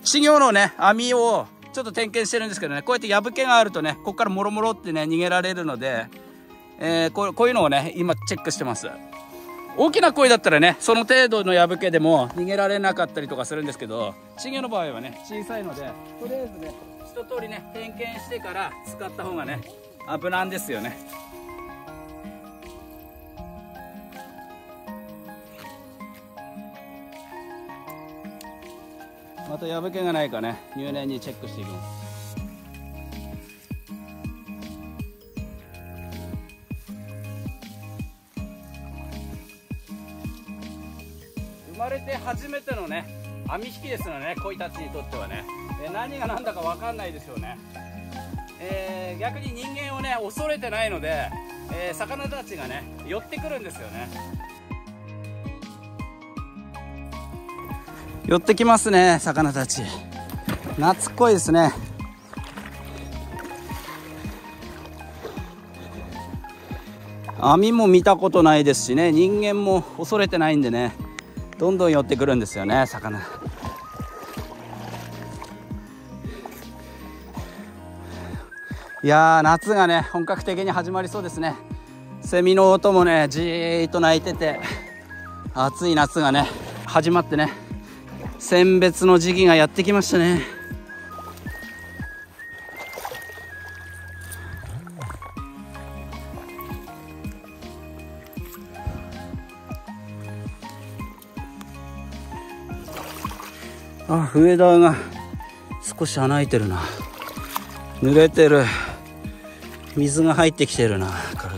稚魚のね網をちょっと点検してるんですけどね、こうやって破けがあるとね、ここからもろもろってね逃げられるので、こういうのをね今チェックしてます。大きな鯉だったらねその程度の破けでも逃げられなかったりとかするんですけど、稚魚の場合はね小さいので、とりあえずね一通りね点検してから使った方がね無難ですよね。また破けがないかね入念にチェックしていきます。生まれて初めてのね網引きですのでね、鯉たちにとってはね、何が何だか分かんないでしょうね。逆に人間をね恐れてないので、魚たちがね寄ってくるんですよね。寄ってきますね、魚たち。懐っこいですね。網も見たことないですしね、人間も恐れてないんでね、どんどん寄ってくるんですよね、魚。いやー、夏がね本格的に始まりそうですね。セミの音もねじーっと鳴いてて、暑い夏がね始まってね、選別の時期がやってきましたね。あ、上田が少し穴開いてるな。濡れてる。水が入ってきてるな、体。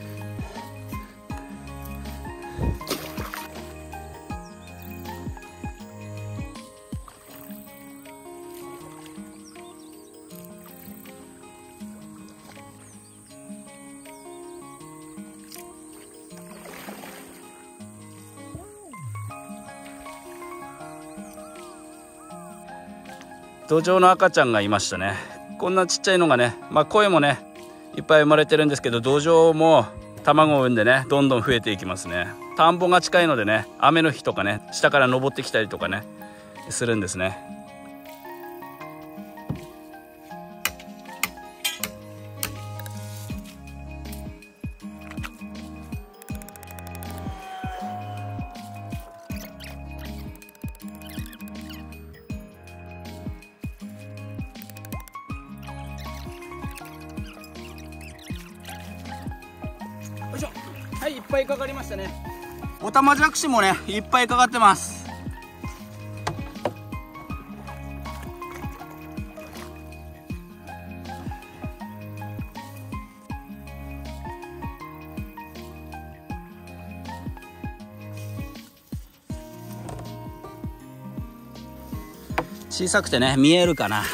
ドジョウの赤ちゃんがいましたね。こんなちっちゃいのがね、鯉もねいっぱい生まれてるんですけど、ドジョウも卵を産んでねどんどん増えていきますね。田んぼが近いのでね、雨の日とかね下から登ってきたりとかねするんですね。はい、いっぱいかかりましたね。オタマジャクシもねいっぱいかかってます。小さくてね見えるかな。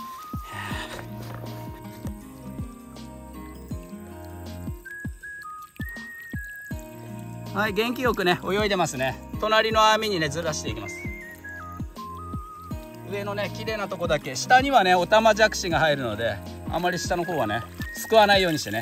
はい、元気よくね泳いでますね。隣の網にねずらしていきます。上のね綺麗なとこだけ、下にはねオタマジャクシが入るので、あまり下の方はねすくわないようにしてね。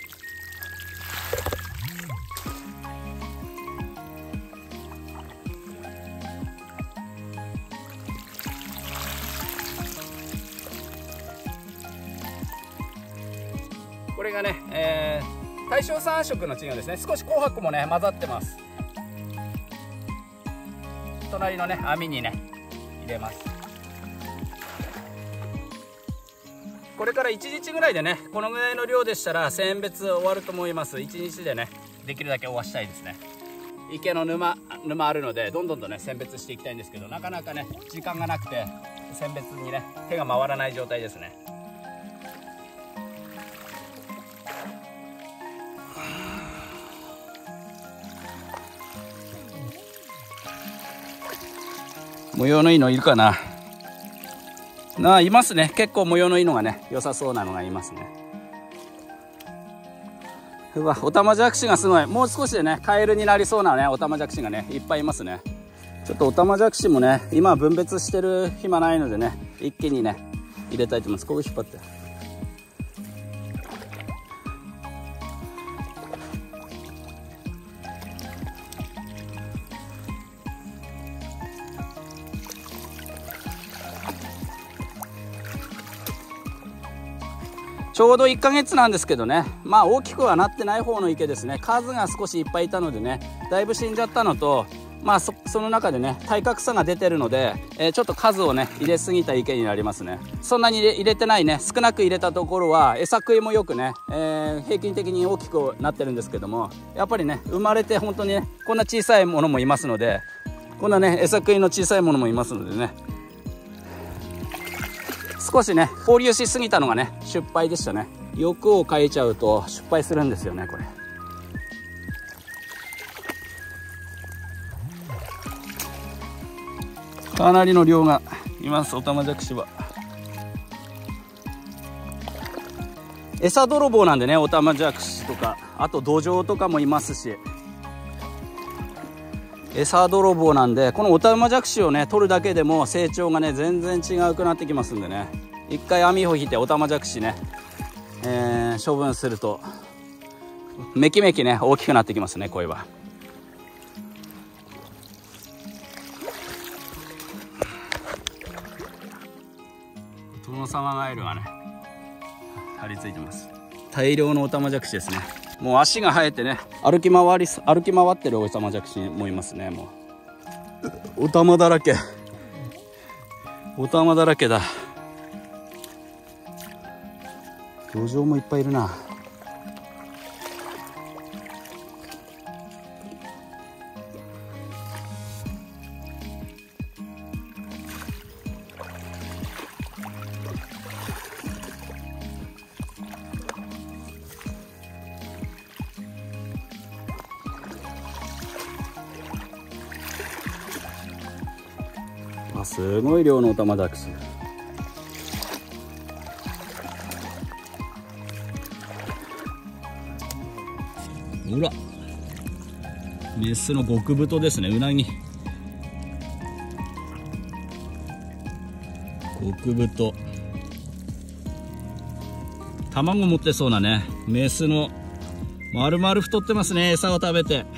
これがね、大正3色の稚魚ですね。少し紅白もね混ざってます。隣のね網にね入れます。これから1日ぐらいでね、このぐらいの量でしたら選別終わると思います。1日でねできるだけ終わしたいですね。池の沼あるのでどんどんとね選別していきたいんですけど、なかなかね時間がなくて選別にね手が回らない状態ですね。模様のいいのいるかな。いますね。結構模様のいいのがね良さそうなのがいますね。うわ、オタマジャクシがすごい。もう少しでねカエルになりそうなねオタマジャクシがねいっぱいいますね。ちょっとオタマジャクシもね今分別してる暇ないのでね、一気にね入れたいと思います。ここ引っ張って。 ちょうど1ヶ月なんですけどね、まあ大きくはなってない方の池ですね。数が少しいっぱいいたのでね、だいぶ死んじゃったのと、まあその中でね、体格差が出てるので、ちょっと数をね入れすぎた池になりますね。そんなに入れてないね、少なく入れたところは餌食いもよくね、平均的に大きくなってるんですけども、やっぱりね生まれて本当にねこんな小さいものもいますので、こんなね餌食いの小さいものもいますのでね、少しね放流しすぎたのがね失敗でしたね。欲を変えちゃうと失敗するんですよね、これ。かなりの量がいます、オタマジャクシは。餌泥棒なんでね、オタマジャクシとか、あとドジョウとかもいますし、餌泥棒なんで、このオタマジャクシをね取るだけでも成長がね全然違うくなってきますんでね、一回網を引いてオタマジャクシね、処分するとめきめきね大きくなってきますね、これは。トノサマガエルがね張り付いてます。大量のオタマジャクシですね。もう足が生えてね歩き回ってるオタマジャクシもいますね。もうオタマだらけ、オタマだらけだ。ドジョウもいっぱいいるな。すごい量のオタマジャクシ。ほら、メスの極太ですね、うなぎ。極太。卵持ってそうなね、メスの丸々太ってますね、餌を食べて。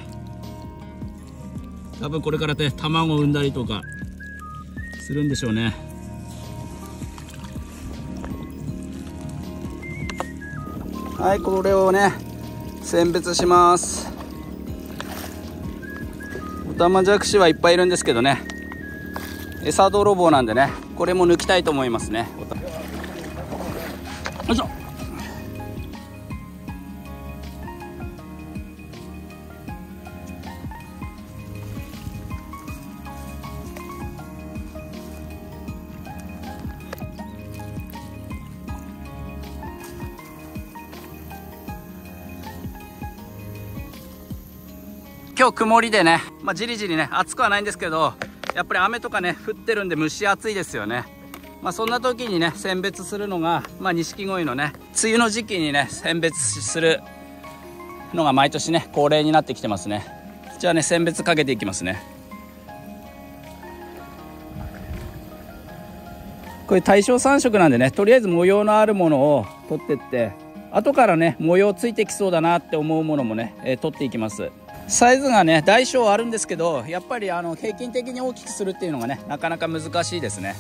多分これからね、卵を産んだりとかするんでしょうね。はい、これをね選別します。オタマジャクシはいっぱいいるんですけどね、餌泥棒なんでね、これも抜きたいと思いますね。よいしょ。今日曇りでね、じりじりね暑くはないんですけど、やっぱり雨とかね降ってるんで蒸し暑いですよね。そんな時にね選別するのが錦鯉のね梅雨の時期にね選別するのが毎年ね恒例になってきてますね。じゃあね選別かけていきますね。これ対象3色なんでね、とりあえず模様のあるものを取ってって、後からね模様ついてきそうだなって思うものもね、取っていきます。サイズがね大小あるんですけど、やっぱり平均的に大きくするっていうのがねなかなか難しいですね。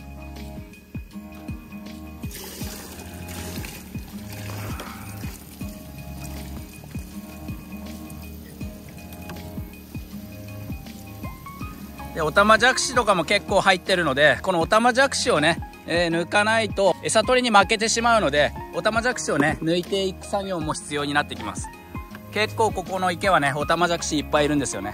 でオタマジャクシとかも結構入ってるので、このオタマジャクシをね、抜かないと餌取りに負けてしまうので、オタマジャクシをね抜いていく作業も必要になってきます。結構ここの池はねオタマジャクシいっぱいいるんですよね。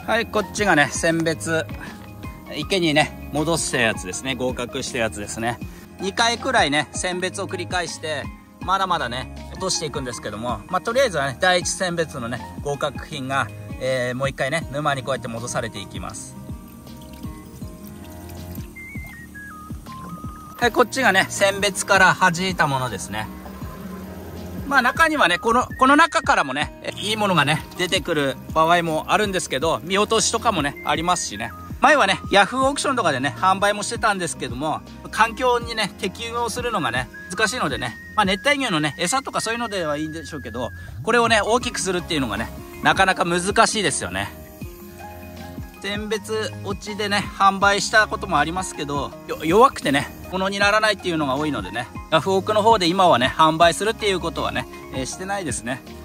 はい、こっちがね、選別。池にね、戻したやつですね。合格したやつですね。2回くらいね、選別を繰り返して、まだまだね、落としていくんですけども、とりあえずはね、第一選別のね、合格品が、もう1回ね、沼にこうやって戻されていきます。はい、こっちがね、選別から弾いたものですね。中にはね、この中からもね、いいものがね、出てくる場合もあるんですけど、見落としとかもね、ありますしね。前はね、ヤフーオークションとかでね、販売もしてたんですけども、環境にね、適応するのがね、難しいのでね、熱帯魚のね、餌とかそういうのではいいんでしょうけど、これをね、大きくするっていうのがね、なかなか難しいですよね。選別落ちでね、販売したこともありますけど、弱くてね、物にならないっていうのが多いのでね、ヤフオクの方で今はね、販売するっていうことはね、してないですね。